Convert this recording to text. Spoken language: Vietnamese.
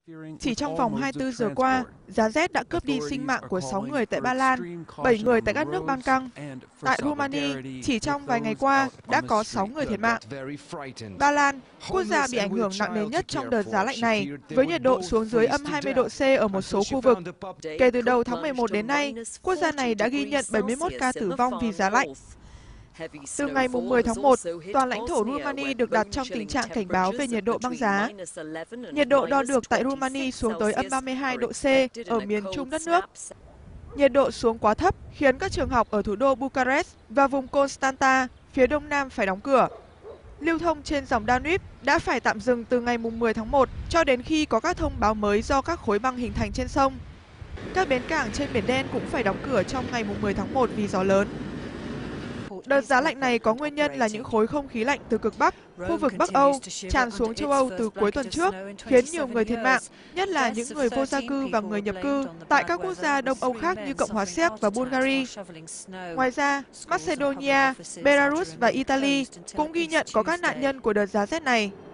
Chỉ trong vòng 24 giờ qua, giá rét đã cướp đi sinh mạng của 6 người tại Ba Lan, 7 người tại các nước Balkan. Tại Romania, chỉ trong vài ngày qua đã có 6 người thiệt mạng. Ba Lan, quốc gia bị ảnh hưởng nặng nề nhất trong đợt giá lạnh này, với nhiệt độ xuống dưới âm 20 độ C ở một số khu vực. Kể từ đầu tháng 11 đến nay, quốc gia này đã ghi nhận 71 ca tử vong vì giá lạnh. Từ ngày 10 tháng 1, toàn lãnh thổ Romania được đặt trong tình trạng cảnh báo về nhiệt độ băng giá. Nhiệt độ đo được tại Romania xuống tới âm 32 độ C ở miền trung đất nước. Nhiệt độ xuống quá thấp khiến các trường học ở thủ đô Bucharest và vùng Constanta, phía đông nam phải đóng cửa. Lưu thông trên dòng Danube đã phải tạm dừng từ ngày 10 tháng 1 cho đến khi có các thông báo mới do các khối băng hình thành trên sông. Các bến cảng trên Biển Đen cũng phải đóng cửa trong ngày 10 tháng 1 vì gió lớn. Đợt giá lạnh này có nguyên nhân là những khối không khí lạnh từ cực Bắc, khu vực Bắc Âu, tràn xuống châu Âu từ cuối tuần trước, khiến nhiều người thiệt mạng, nhất là những người vô gia cư và người nhập cư tại các quốc gia Đông Âu khác như Cộng hòa Séc và Bulgaria. Ngoài ra, Macedonia, Belarus và Italy cũng ghi nhận có các nạn nhân của đợt giá rét này.